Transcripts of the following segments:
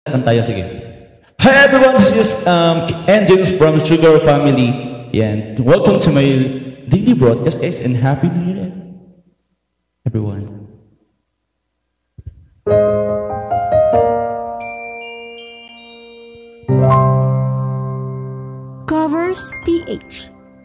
Kan tayo, sige. Hi everyone, this is Angels from Sugar Family. And welcome to my daily broadcast, guys, and Happy New Year, everyone. Covers PH.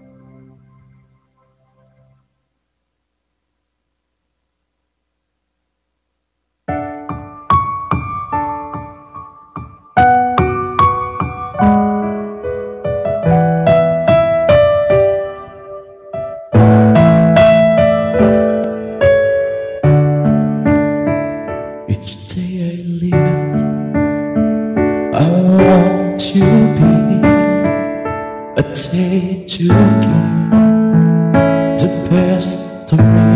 Each day I live, I want to be a day to give the best of me.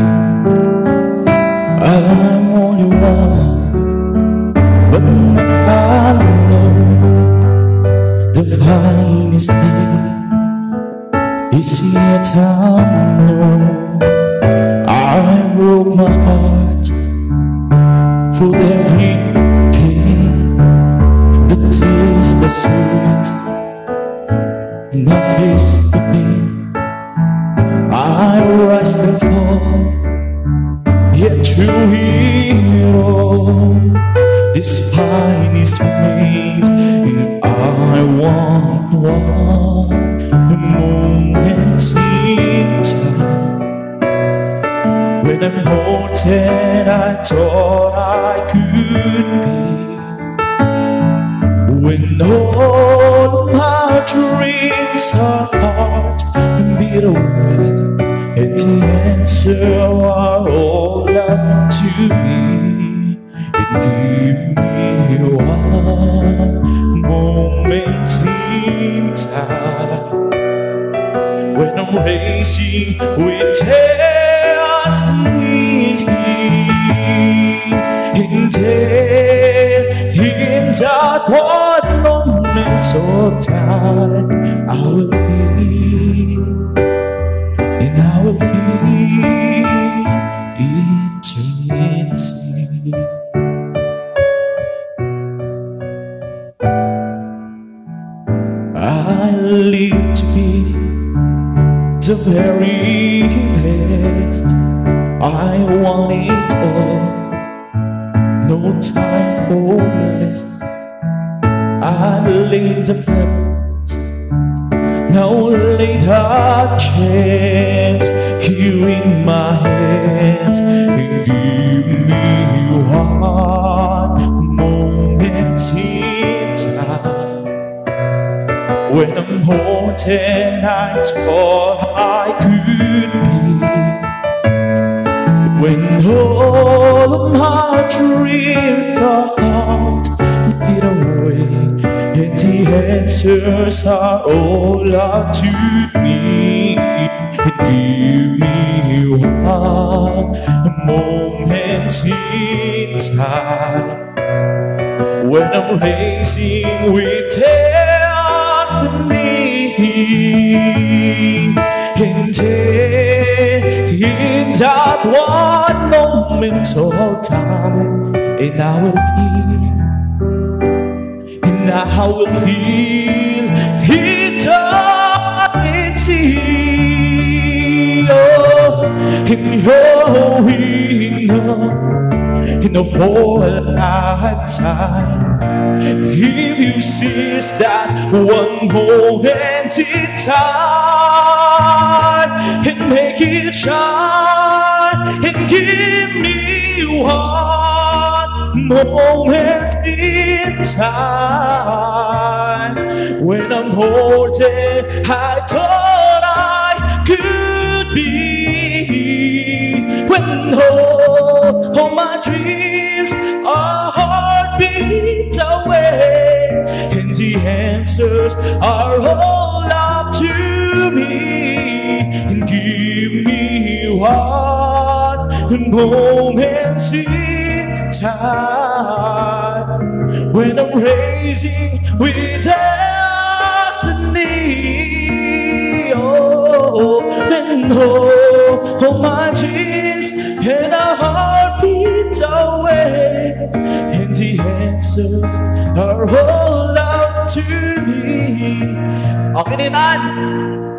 I'm only one, but I know the finest day is yet unknown. I broke my heart for every pain, the taste the sweet, and I face the pain. I rise and fall, yet through it all, this pine is made, and I want one moment in time. When I'm holding, I thought I could be. When all my dreams are hard and beat away, and the answer are all up to me. And give me one moment in time. When I'm racing with in that one moment of time, I will feel, and I will feel eternity. I live to be the very best. I want it all, no time for rest. I laid the purpose, no later chance. Here in my hands, and give me one moment in time. When I'm holding, I thought I could be. When all of my dreams are hard, beat away, and the answers are all up to me. And give me one moment in time. When I'm racing with destiny, and in that one moment of time, and I will feel, and I will feel eternity. Oh, in your in a whole lifetime, if you seize that one moment in time and make it shine, and give me one moment in time. When I'm holding, I thought I could be. When all my dreams are heartbeat away, and the answers are all up to me. And give me one moment in time. When I'm raising with destiny, oh, then all my dreams and a heartbeat away, and the answers are all out to me. Okay na yan.